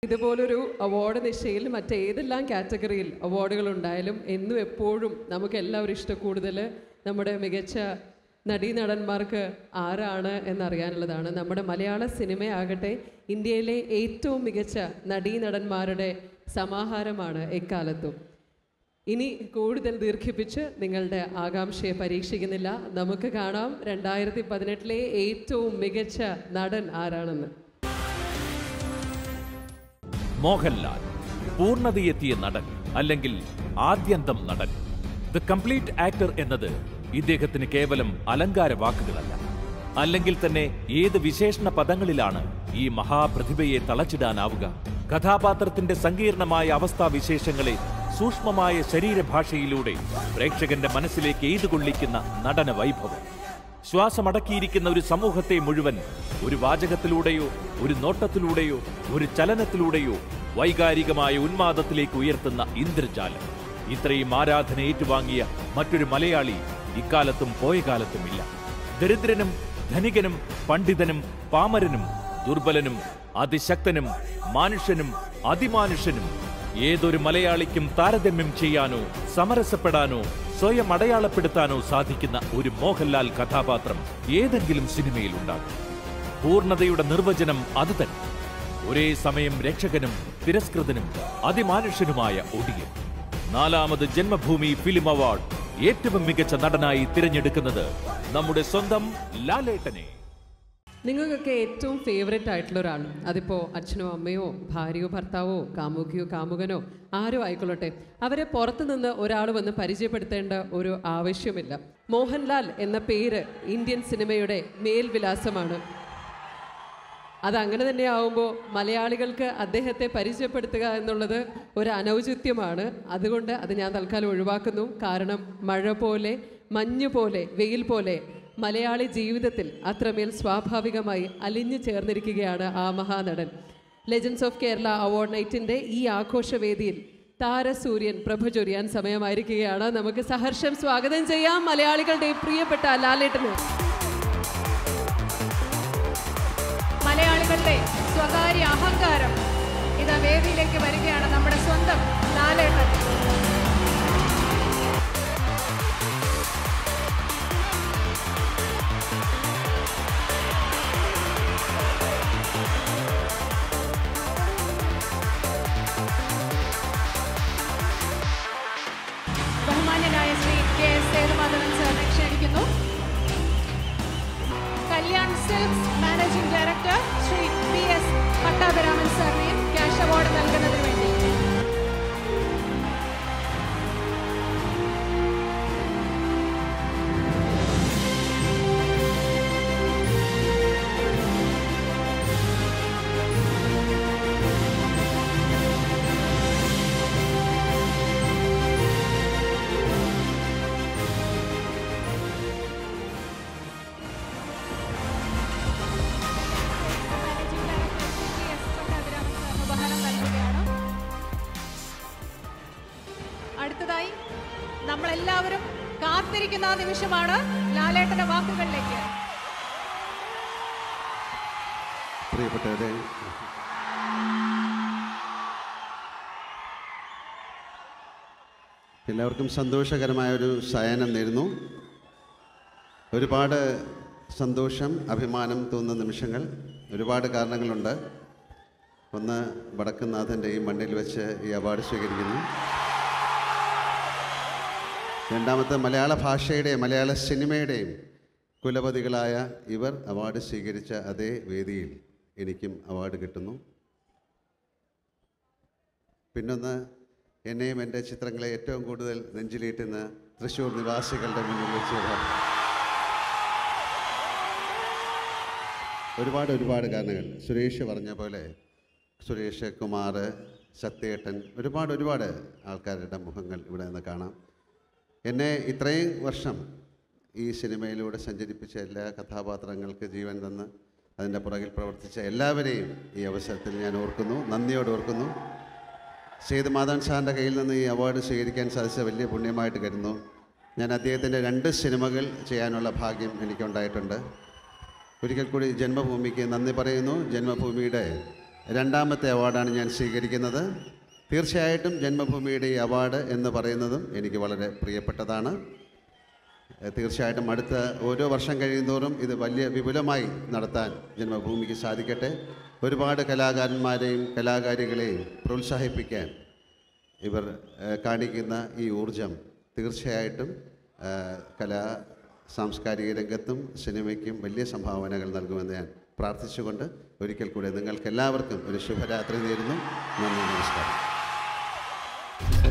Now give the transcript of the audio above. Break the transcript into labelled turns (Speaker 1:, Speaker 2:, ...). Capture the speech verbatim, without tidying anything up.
Speaker 1: ഇതുപോലൊരു അവാർഡ് നിശ്ചയിൽ മറ്റേതെല്ലാം കാറ്റഗറിയിൽ അവാർഡുകൾ ഉണ്ടായാലും എന്നും എപ്പോഴും നമുക്ക് എല്ലാവരും ഇഷ്ടം കൂടുതൽ നമ്മുടെ മികച്ച നടീനടന്മാർക്ക് ആരാണ് എന്നറിയാനുള്ളതാണ്. നമ്മുടെ മലയാള സിനിമയാകട്ടെ ഇന്ത്യയിലെ ഏറ്റവും മികച്ച നടീനടന്മാരുടെ സമാഹാരമാണ് എക്കാലത്തും. ഇനി കൂടുതൽ ദീർഘിപ്പിച്ച് നിങ്ങളുടെ ആകാംക്ഷയെ പരീക്ഷിക്കുന്നില്ല. നമുക്ക് കാണാം രണ്ടായിരത്തി പതിനെട്ടിലെ ഏറ്റവും മികച്ച നടൻ ആരാണെന്ന്.
Speaker 2: മോഹൻലാൽ പൂർണ്ണതയെത്തിയ നടൻ അല്ലെങ്കിൽ ആദ്യന്തം നടൻ. ദ കംപ്ലീറ്റ് ആക്ടർ എന്നത് ഇദ്ദേഹത്തിന് കേവലം അലങ്കാര വാക്കുകളല്ല. അല്ലെങ്കിൽ തന്നെ ഏത് വിശേഷണ പദങ്ങളിലാണ് ഈ മഹാപ്രതിഭയെ തളച്ചിടാനാവുക? കഥാപാത്രത്തിന്റെ സങ്കീർണമായ അവസ്ഥാവിശേഷങ്ങളെ സൂക്ഷ്മമായ ശരീരഭാഷയിലൂടെ പ്രേക്ഷകന്റെ മനസ്സിലേക്ക് എയ്തുകൊള്ളിക്കുന്ന നടന വൈഭവം. ശ്വാസമടക്കിയിരിക്കുന്ന ഒരു സമൂഹത്തെ മുഴുവൻ ഒരു വാചകത്തിലൂടെയോ ഒരു നോട്ടത്തിലൂടെയോ ഒരു ചലനത്തിലൂടെയോ വൈകാരികമായ ഉന്മാദത്തിലേക്ക് ഉയർത്തുന്ന ഇന്ദ്രജാലം. ഇത്രയും ആരാധന ഏറ്റുവാങ്ങിയ മറ്റൊരു മലയാളി ഇക്കാലത്തും പോയ കാലത്തുമില്ല. ദരിദ്രനും ധനികനും പണ്ഡിതനും പാമരനും ദുർബലനും അതിശക്തനും മാനുഷ്യനും അതിമാനുഷ്യനും ഏതൊരു മലയാളിക്കും താരതമ്യം ചെയ്യാനോ സമരസപ്പെടാനോ സ്വയം അടയാളപ്പെടുത്താനോ സാധിക്കുന്ന ഒരു മോഹൻലാൽ കഥാപാത്രം ഏതെങ്കിലും സിനിമയിലുണ്ടാകും. പൂർണ്ണതയുടെ നിർവചനം അതുതന്നെ. ഒരേ സമയം രക്ഷകനും തിരസ്കൃതനും അതിമാനുഷ്യനുമായ ഒടിയൻ. നാലാമത് ജന്മഭൂമി ഫിലിം അവാർഡ് ഏറ്റവും മികച്ച നടനായി തിരഞ്ഞെടുക്കുന്നത് നമ്മുടെ സ്വന്തം ലാലേട്ടനെ.
Speaker 1: നിങ്ങൾക്കൊക്കെ ഏറ്റവും ഫേവറേറ്റ് ആയിട്ടുള്ള ഒരാൾ, അതിപ്പോൾ അച്ഛനോ അമ്മയോ ഭാര്യയോ ഭർത്താവോ കാമുകിയോ കാമുകനോ ആരോ ആയിക്കൊള്ളട്ടെ, അവരെ പുറത്തു നിന്ന് ഒരാൾ വന്ന് പരിചയപ്പെടുത്തേണ്ട ഒരു ആവശ്യമില്ല. മോഹൻലാൽ എന്ന പേര് ഇന്ത്യൻ സിനിമയുടെ മേൽവിലാസമാണ്. അതങ്ങനെ തന്നെ ആവുമ്പോൾ മലയാളികൾക്ക് അദ്ദേഹത്തെ പരിചയപ്പെടുത്തുക എന്നുള്ളത് ഒരു അനൗചിത്യമാണ്. അതുകൊണ്ട് അത് ഞാൻ തൽക്കാലം ഒഴിവാക്കുന്നു. കാരണം മഴ പോലെ മഞ്ഞു പോലെ വെയിൽ പോലെ മലയാളി ജീവിതത്തിൽ അത്രമേൽ സ്വാഭാവികമായി അലിഞ്ഞു ചേർന്നിരിക്കുകയാണ് ആ മഹാനടൻ. ലെജൻഡ്സ് ഓഫ് കേരള അവാർഡ് നൈറ്റിൻ്റെ ഈ ആഘോഷവേദിയിൽ താരസൂര്യൻ പ്രഭ ചൊരിയാൻ സമയമായിരിക്കുകയാണ്. നമുക്ക് സഹർഷം സ്വാഗതം ചെയ്യാം മലയാളികളുടെ പ്രിയപ്പെട്ട ലാലേട്ടനെ.
Speaker 3: മലയാളികളുടെ സ്വകാര്യ അഹങ്കാരം ഇതാ വേദിയിലേക്ക് വരികയാണ്, നമ്മുടെ സ്വന്തം ലാലേട്ടൻ. ബഹുമാന്യനായ ശ്രീ കെ എസ് സേതുമാധവൻ സാറിനെ ക്ഷണിക്കുന്നു. Kalyan silks managing director Shri P S Pattabhiraman സാറിനെയും ക്യാഷ് അവാർഡ് നൽകുന്നതിന് വേണ്ടി. അടുത്തതായി നമ്മളെല്ലാവരും കാത്തിരിക്കുന്ന നിമിഷമാണ് ലാലേട്ടന്റെ വാക്കുകളിലേക്ക്.
Speaker 4: പ്രിയപ്പെട്ടവരെ, എല്ലാവർക്കും സന്തോഷകരമായ ഒരു ശയനം നേരുന്നു. ഒരുപാട് സന്തോഷം, അഭിമാനം തോന്നുന്ന നിമിഷങ്ങൾ. ഒരുപാട് കാരണങ്ങളുണ്ട്. ഒന്ന്, വടക്കുംനാഥൻ്റെ ഈ മണ്ണിൽ വെച്ച് ഈ അവാർഡ് സ്വീകരിക്കുന്നു. രണ്ടാമത്തെ, മലയാള ഭാഷയുടെയും മലയാള സിനിമയുടെയും കുലപതികളായ ഇവർ അവാർഡ് സ്വീകരിച്ച അതേ വേദിയിൽ എനിക്കും അവാർഡ് കിട്ടുന്നു. പിന്നൊന്ന്, എന്നെയും എൻ്റെ ചിത്രങ്ങളെ ഏറ്റവും കൂടുതൽ നെഞ്ചിലേറ്റുന്ന തൃശ്ശൂർ നിവാസികളുടെ മുന്നിൽ വെച്ച് ഒരുപാട് ഒരുപാട് കാരണങ്ങൾ. സുരേഷ് പറഞ്ഞ പോലെ സുരേഷ്, കുമാർ, സത്യേട്ടൻ, ഒരുപാട് ഒരുപാട് ആൾക്കാരുടെ മുഖങ്ങൾ ഇവിടെ നിന്ന് കാണാം. എന്നെ ഇത്രയും വർഷം ഈ സിനിമയിലൂടെ സഞ്ചരിപ്പിച്ച എല്ലാ കഥാപാത്രങ്ങൾക്ക് ജീവൻ തന്ന് അതിൻ്റെ പുറകിൽ പ്രവർത്തിച്ച എല്ലാവരെയും ഈ അവസരത്തിൽ ഞാൻ ഓർക്കുന്നു, നന്ദിയോട് ഓർക്കുന്നു. സേതുമാധവൻ സാറിൻ്റെ കയ്യിൽ നിന്ന് ഈ അവാർഡ് സ്വീകരിക്കാൻ സാധിച്ച വലിയ പുണ്യമായിട്ട് കരുതുന്നു. ഞാൻ അദ്ദേഹത്തിൻ്റെ രണ്ട് സിനിമകൾ ചെയ്യാനുള്ള ഭാഗ്യം എനിക്കുണ്ടായിട്ടുണ്ട്. ഒരിക്കൽ കൂടി ജന്മഭൂമിക്ക് നന്ദി പറയുന്നു. ജന്മഭൂമിയുടെ രണ്ടാമത്തെ അവാർഡാണ് ഞാൻ സ്വീകരിക്കുന്നത്. തീർച്ചയായിട്ടും ജന്മഭൂമിയുടെ ഈ അവാർഡ് എന്ന് പറയുന്നതും എനിക്ക് വളരെ പ്രിയപ്പെട്ടതാണ്. തീർച്ചയായിട്ടും അടുത്ത ഓരോ വർഷം കഴിയുന്തോറും ഇത് വലിയ വിപുലമായി നടത്താൻ ജന്മഭൂമിക്ക് സാധിക്കട്ടെ. ഒരുപാട് കലാകാരന്മാരെയും കലാകാരികളെയും പ്രോത്സാഹിപ്പിക്കാൻ ഇവർ കാണിക്കുന്ന ഈ ഊർജം തീർച്ചയായിട്ടും കലാ സാംസ്കാരിക രംഗത്തും സിനിമയ്ക്കും വലിയ സംഭാവനകൾ നൽകുമെന്ന് ഞാൻ പ്രാർത്ഥിച്ചുകൊണ്ട് ഒരിക്കൽ കൂടെ നിങ്ങൾക്കെല്ലാവർക്കും ഒരു ശുഭരാത്രി നേരുന്നു. നന്ദി, നമസ്കാരം.